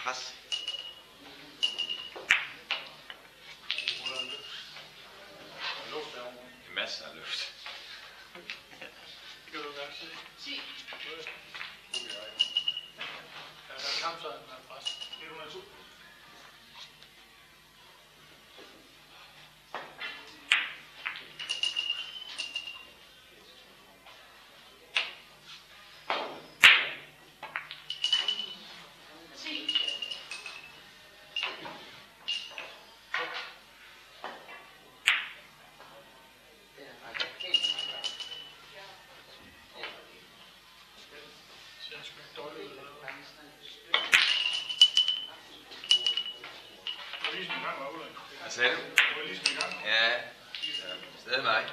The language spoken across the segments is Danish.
Pres. Masser af luft. Det kan du godt se. 10. Ja, der er kampsejren, der er pres. 102. Hvad sagde du? Ja, stadig mig.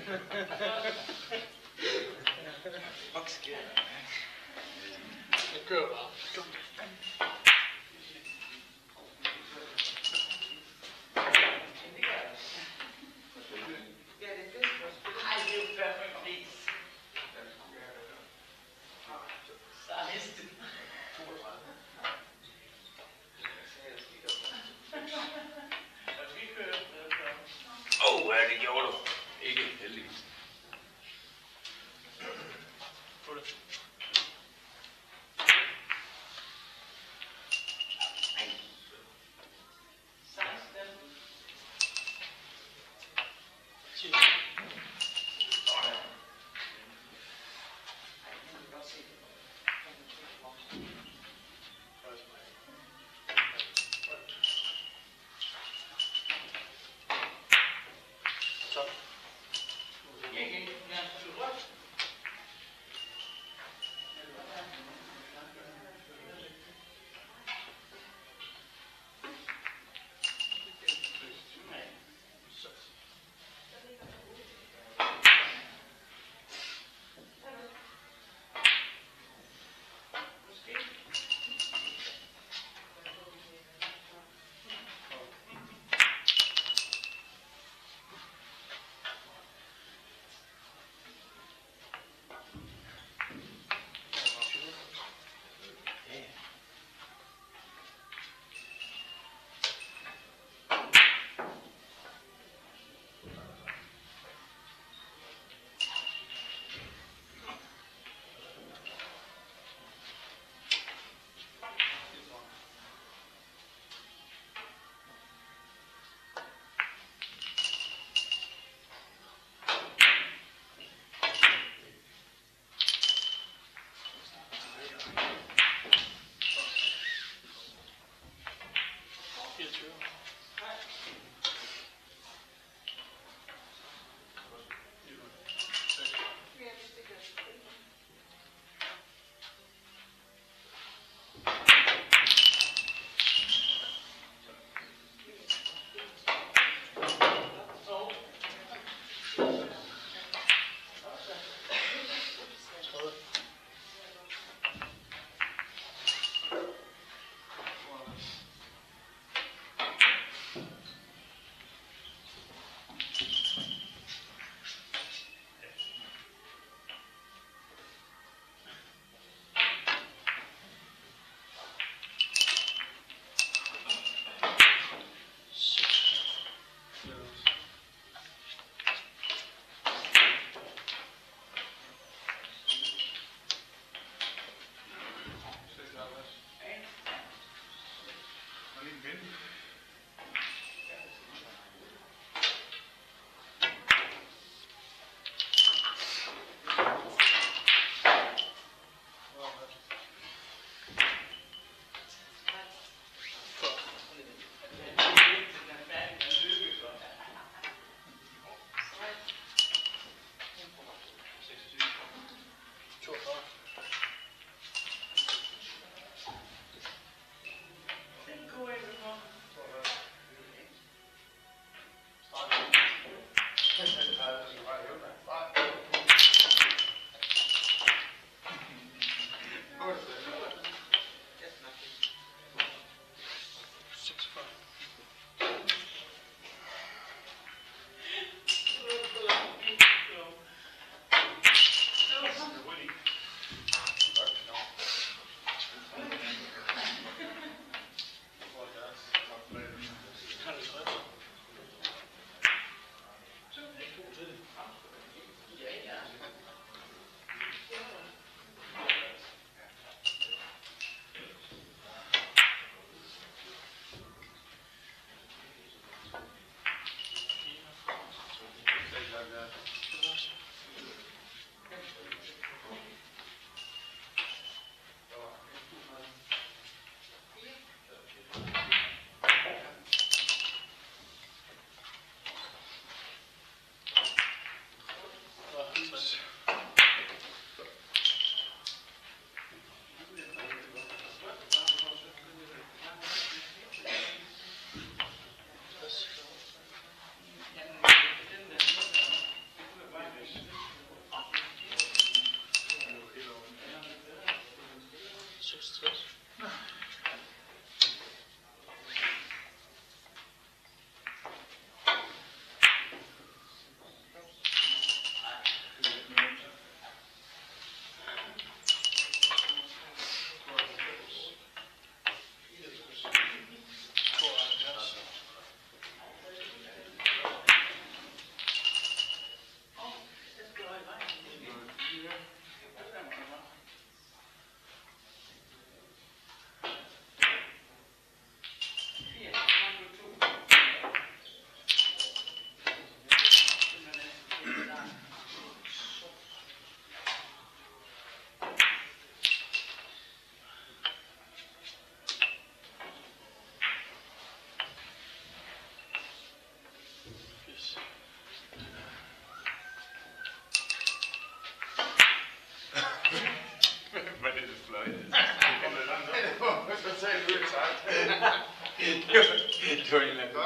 Fuck sker der? Det kører bare. Ja, det gjorde du. Ikke heldigvis.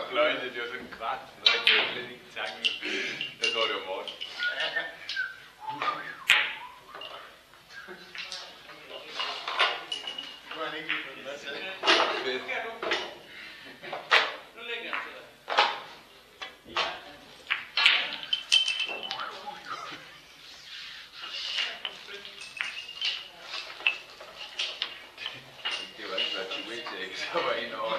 var fløjte, det var sådan en kvart. Jeg havde slet ikke tanken. Jeg tror, det var Morten. Nu har han ikke lige fået den med. Fedt. Nu lægger jeg til dig. Det var ikke været til windtake, så var en over.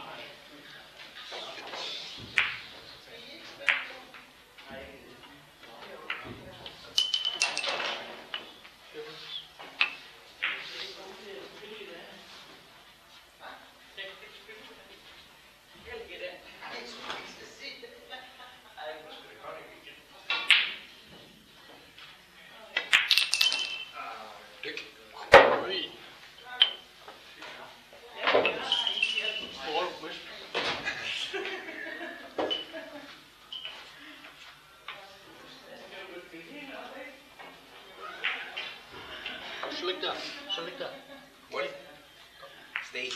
Så ligge der. Så ligge der. Hurtigt. Stay.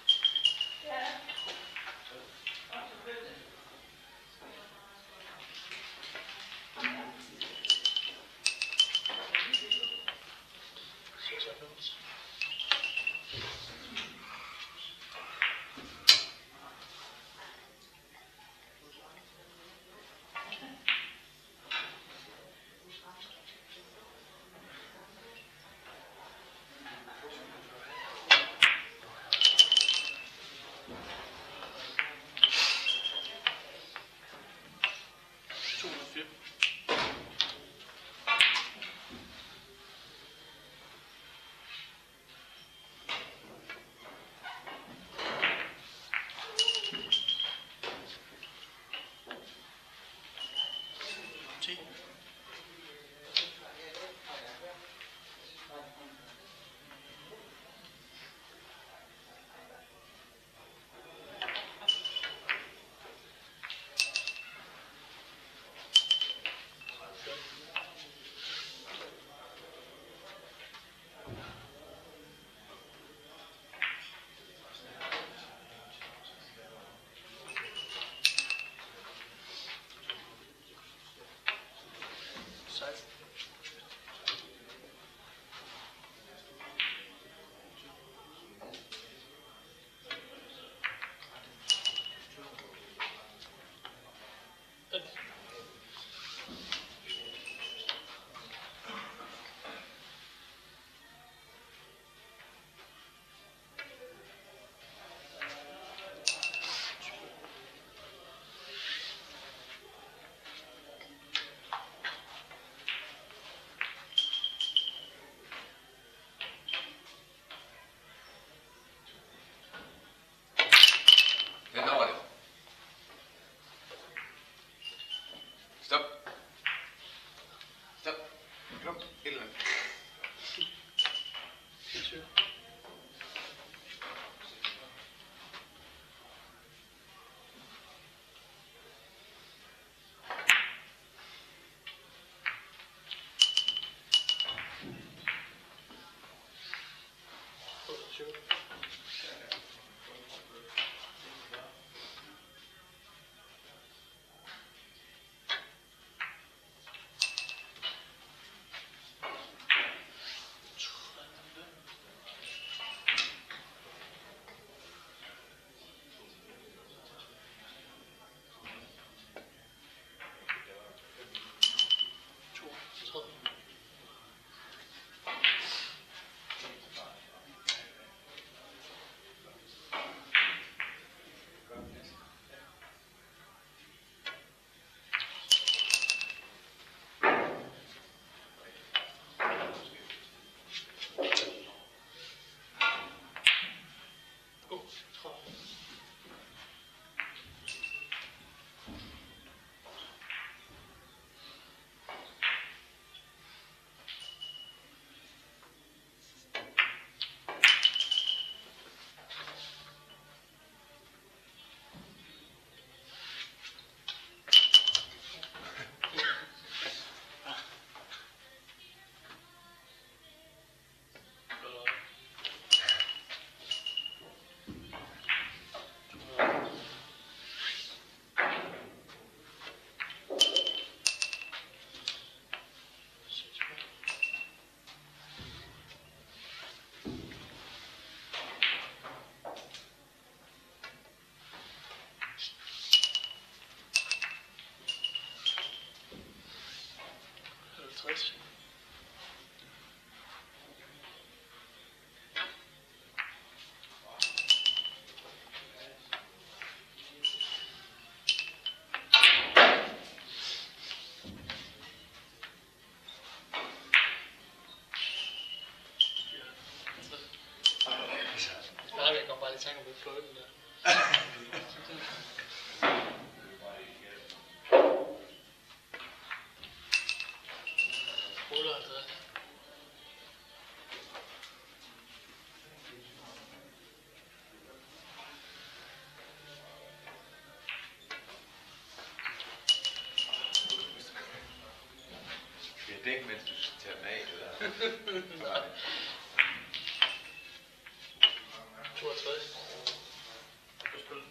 Stop. Stop. Kom, et eller andet. fløjten der. 58. Jeg tænkte, mens du tager den af, det der. 62. På spil.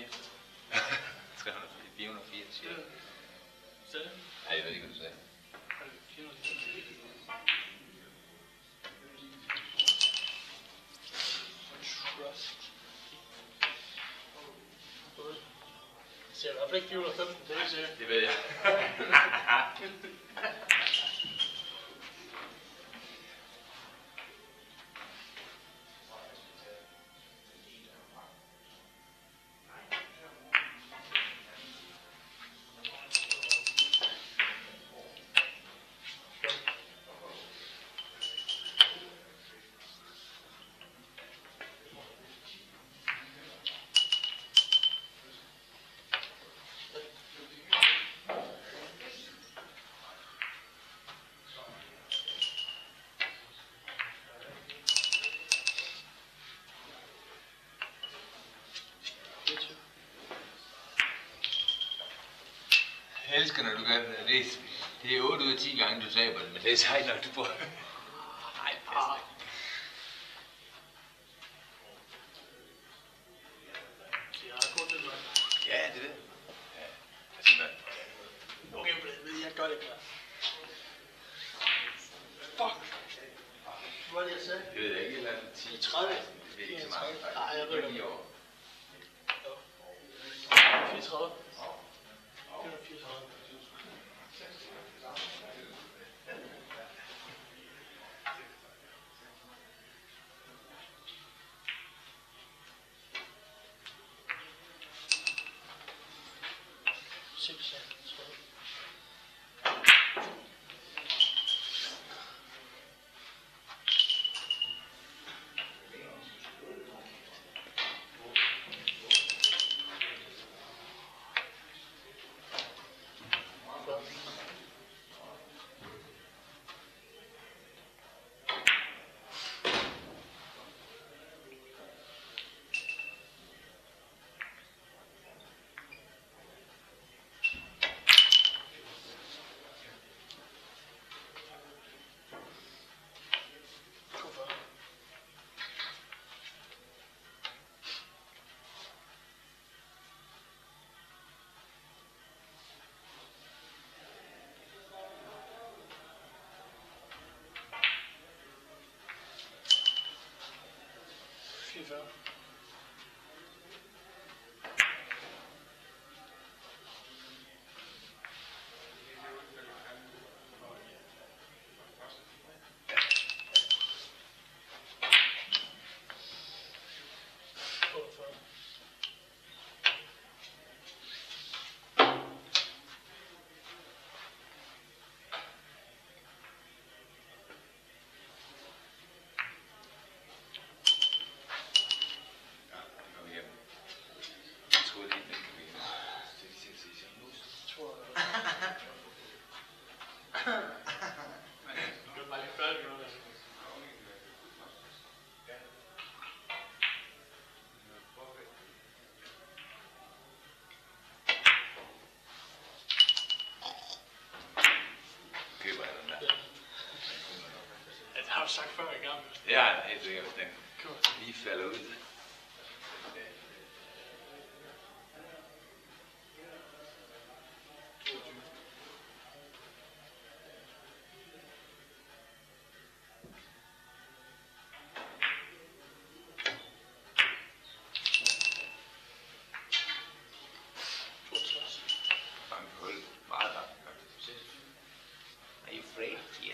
480 cirka. Sagde du? Nej, jeg ved ikke, hvad du sagde. 480. Trust. Det ser i hvert fald ikke 415, det er ikke sikkert. Det ved jeg. Jeg elsker, når du gør det. Det er 8 ud af 10 gange, du taber det, men det er sejt nok, du får. Nej, passer ikke. Jeg har kun det løgn. Ja, det er det. Ja, altså, Okay, jeg gør det ikke mere. Fuck. Hvad var det, jeg sagde? det ved jeg ikke, eller 10, 30. det er ikke så meget. Nej, jeg ved det. Lige over. 34. 34. FIFA. Det har du sagt før i gang. Ja, helt sikkert. Den lige falder ud. Are you afraid? Yes.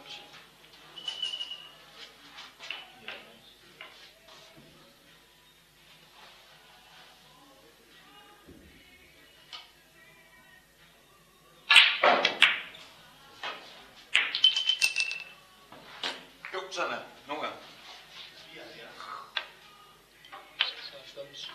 10. Jo, sådan er. Nogle gange. 96.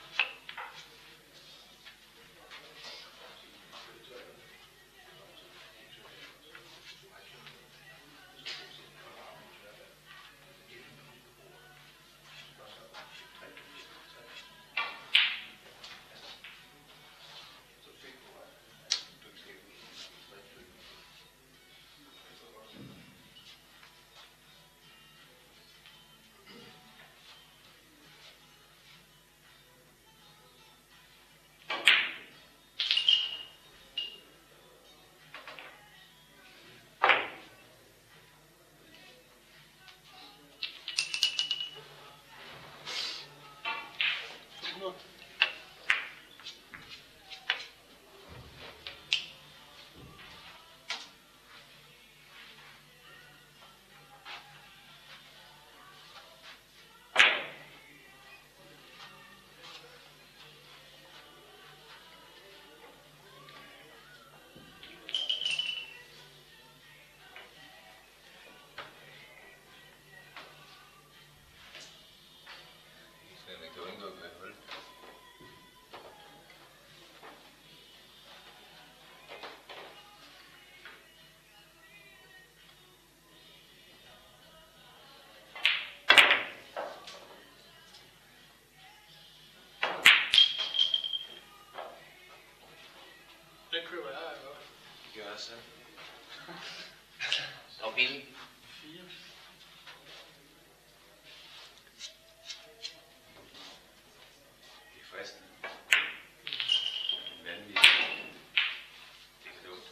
Den køber jeg, eller hvad? Det gør jeg også selv. Og billig. 4. Det er fristende. Vanvittigt. Det er klogt.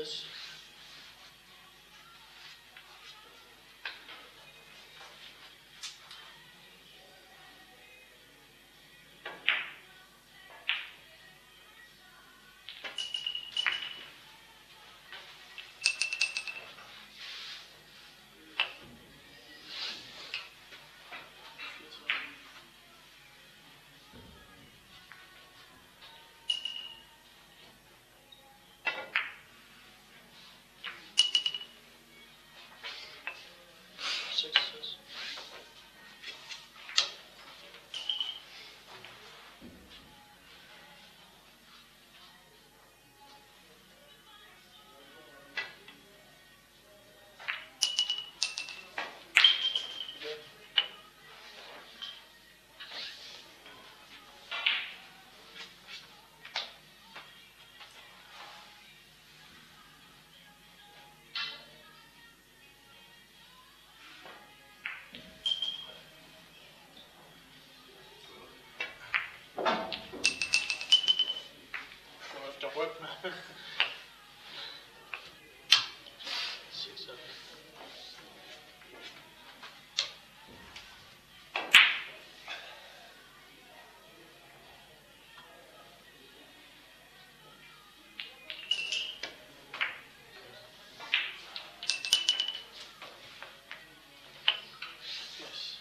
Yes. Six. Gå efter ryggen. 6. Yes.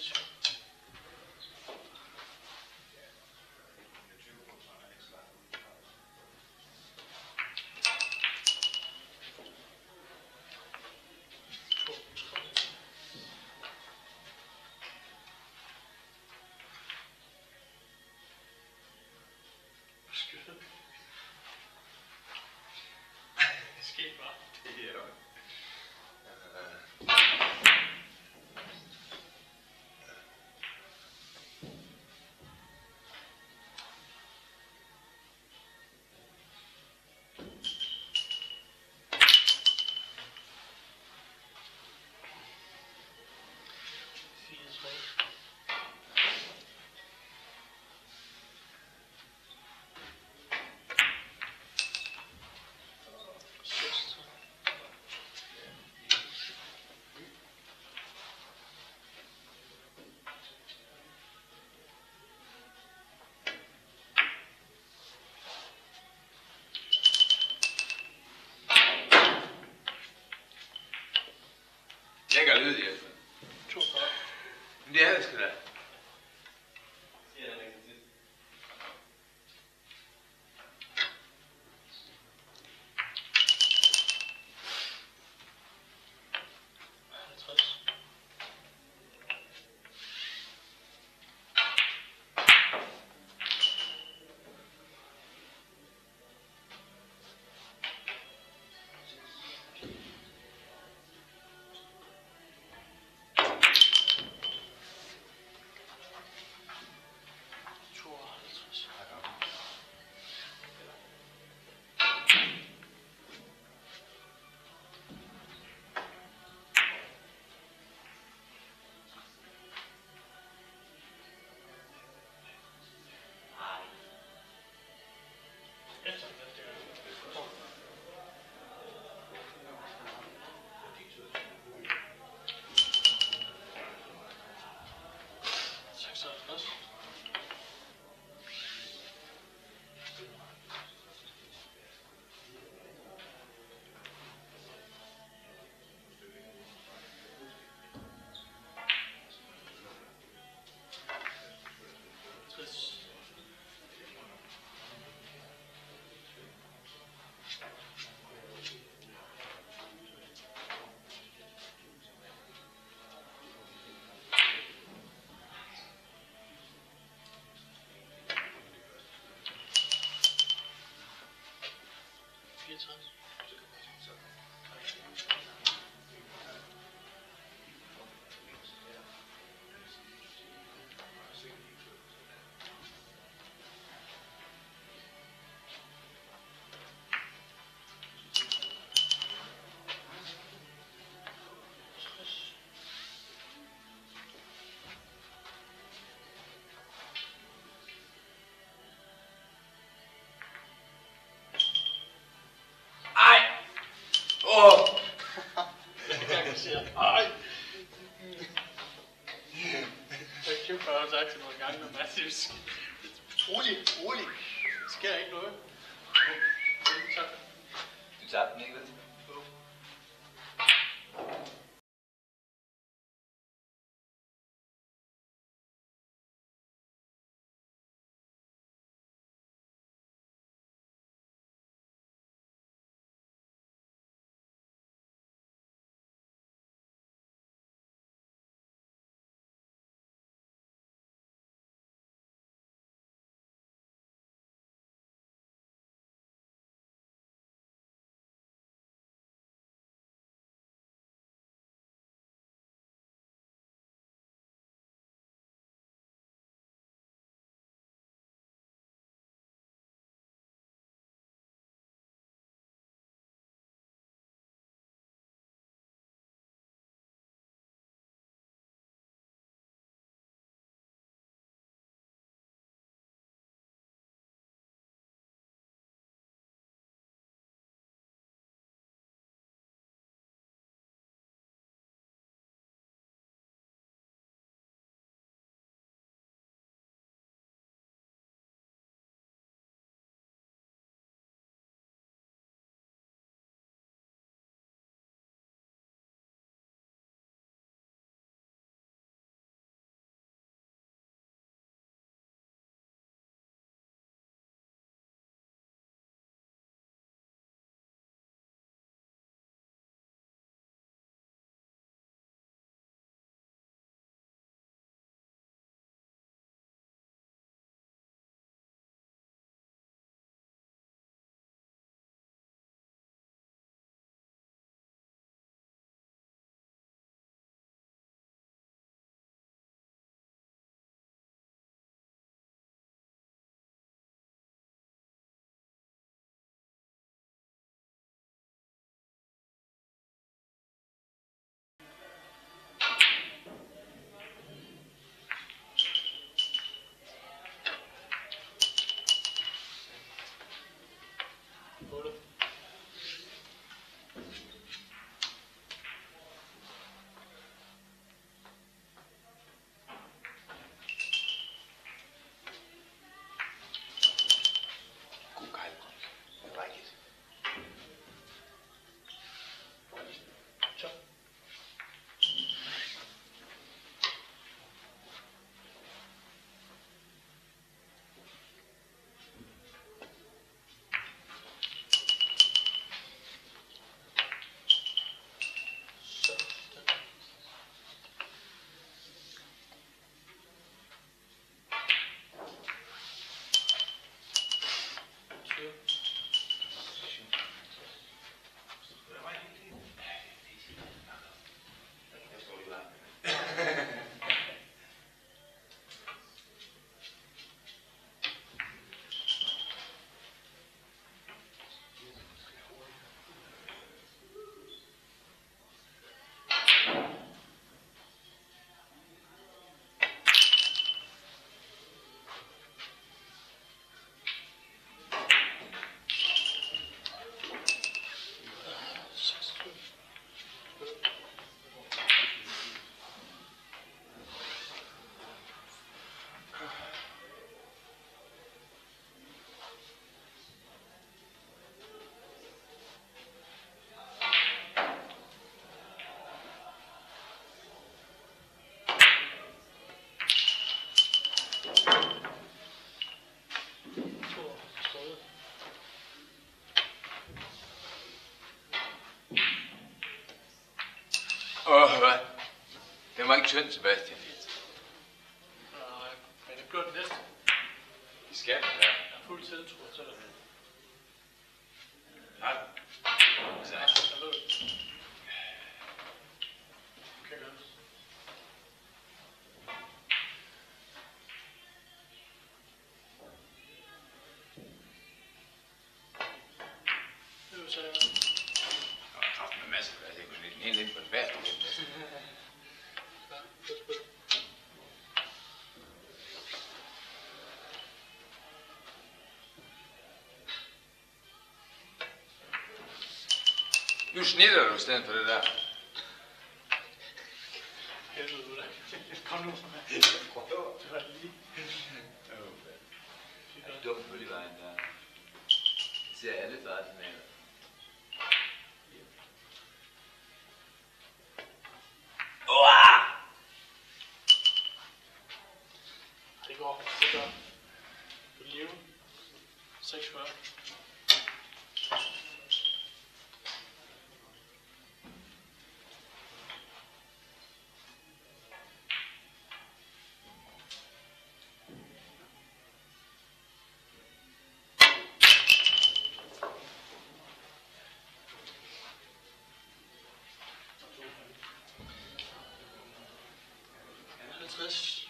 Sindssygt. Skete bare. Det er jo. Lækker lyd, Jesper. 42. Men det er det sgu da. Ej! Jeg kæmper også sagt til nogle gange, når Matthews. Rolig. Der sker ikke noget. Du tabte den ikke, vel? Den var ikke tynd, Sebastian. Nej, men det bliver den næste. I skal være. Jeg har fuld tiltro til det. Nej. Ja, jeg ved det. Okay, godt. Det vil sige, Jeg har haft med masser af det. Jeg kunne lidt helt ind på den værste. ja, godt spil. Nu snitter du i stedet for det der. Helvede ud af. Kom nu. Jeg prøver. Det var lige. Det er dumt på vejen der. Jeg ser alle fartsignaler. Det går. Det gør. Du lever. 46. Tres.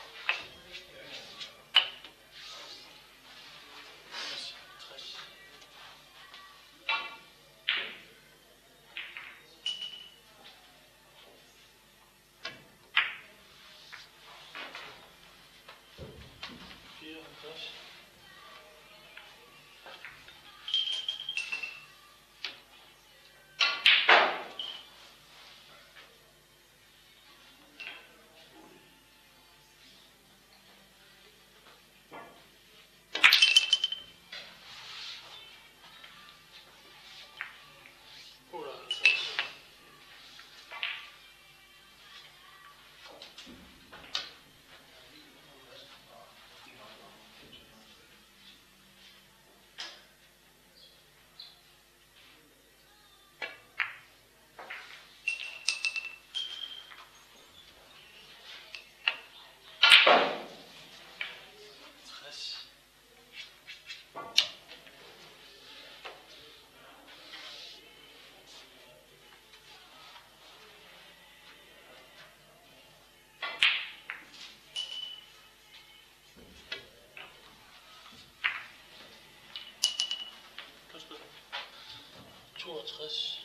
Toogtres.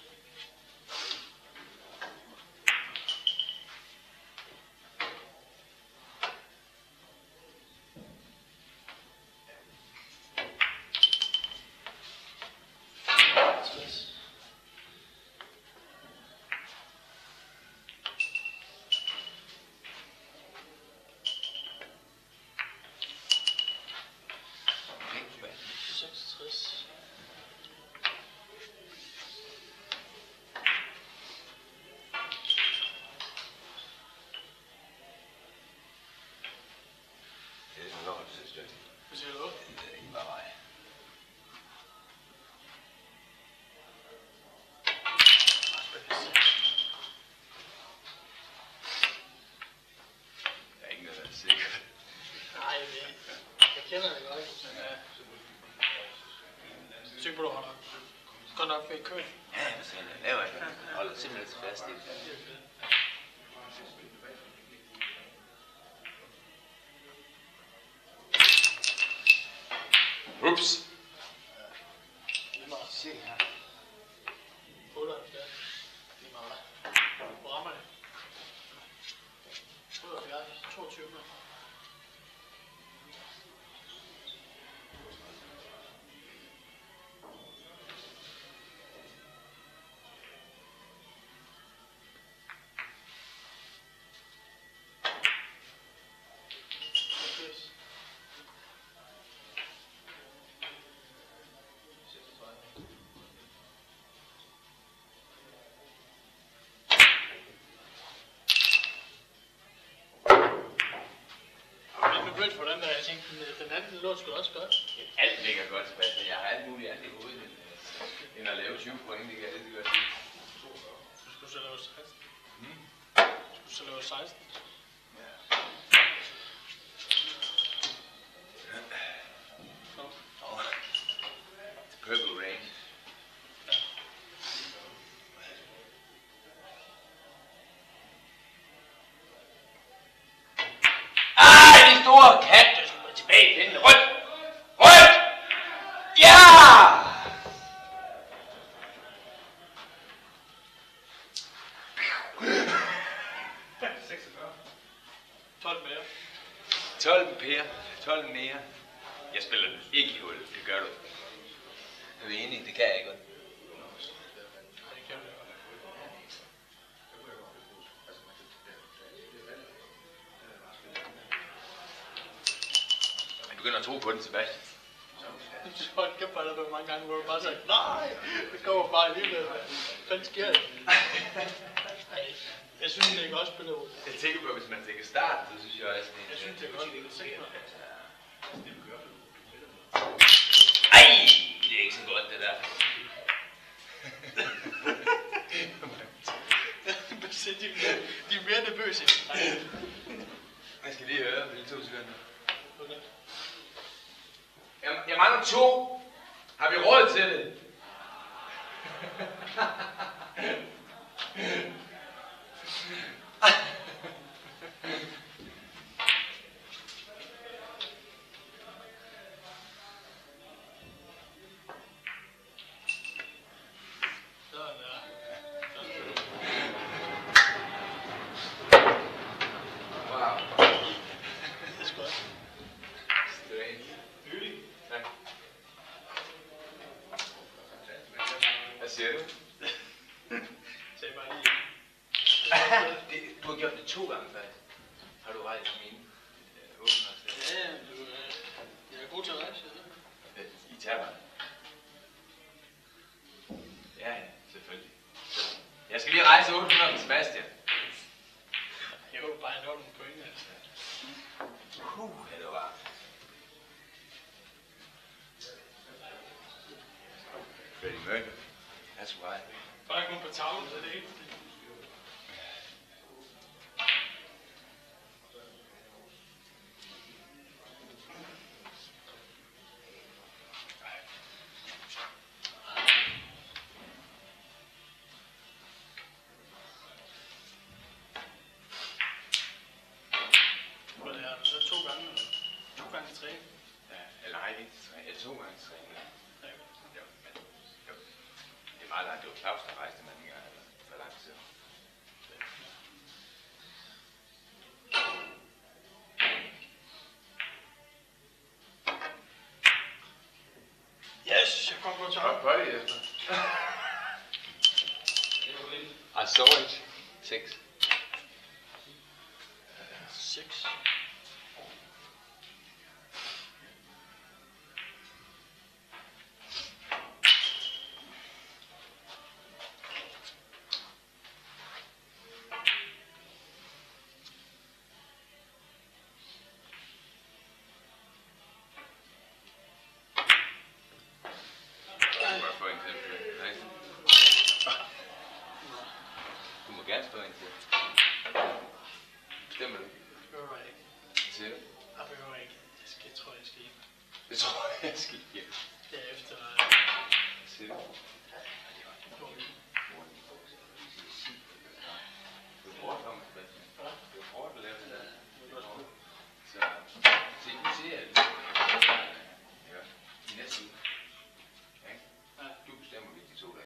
Hvad siger du? Det er ikke bare mig. Der er ikke noget, der er sikkert. Nej, jeg kender det godt. Tyk på, du holder. Godt nok ved køen. Ja, hvad siger jeg? Laver jeg? Jeg holder simpelthen fast i det. Ups. Lige meget. Se her. 78. Lige meget. Hvor rammer det? 78. 22. Bridge på den der, jeg tænkte, den anden lå sgu også godt. Alt ligger godt, Sebastian. Jeg har alt muligt andet i hovedet, end at lave 20 point. Det kan jeg lidt godt sige. Du skulle så lave 60. så laver 16. Purple Rain. De store kat, der skulle tilbage i den. Rødt! Rødt! Ja! 12 mere. 12 pære. 12 mere. Jeg spiller den ikke i hul. Det gør du. Er vi enige? Det kan jeg ikke godt. Det kan jeg. Jeg begynder at tro på den, Sebastian. Hold kæft, der var mange gange, hvor du bare sagde, nej, det kommer bare alligevel. Hvad sker det? Nej, jeg synes, det er godt spillet ud. Jeg tænker på, hvis man tænker start, så synes jeg også, Jeg synes, det er godt spillet. Ej, det er ikke så godt, det der. De er mere nervøse. Jeg skal lige høre, hvilke 2 sekunder. Okay. Jeg mangler 2. Har vi råd til det? Siger du? Sagde bare lige. Du har gjort det 2 gange faktisk. Har du rejst mine åbner? Ja, jeg er god til at rejse. I taber. Ja, selvfølgelig. Jeg skal lige rejse 800 med Sebastian. Jeg håber bare, at jeg når nogle point. Altså. Det var. Freddie Mercury. That's why. Bare kun på tavlen, så det er ikke. Hvad er det? Så 2 gange, eller? 2 gange 3? Ja, eller nej, ikke 3. Ja, 2 gange 3. Ja. Jo, men jo. Det er meget langt. Det var Claus, der rejste mange gange. Eller for lang tid. Yes, jeg kom på tavlen. Godt det efter. I saw it. 6. 6. Du må gerne spørge en til. Bestemmer du? Det behøver jeg ikke. Hvad siger du? Jeg behøver ikke. Jeg tror, jeg skal hjem. Det tror jeg, jeg skal.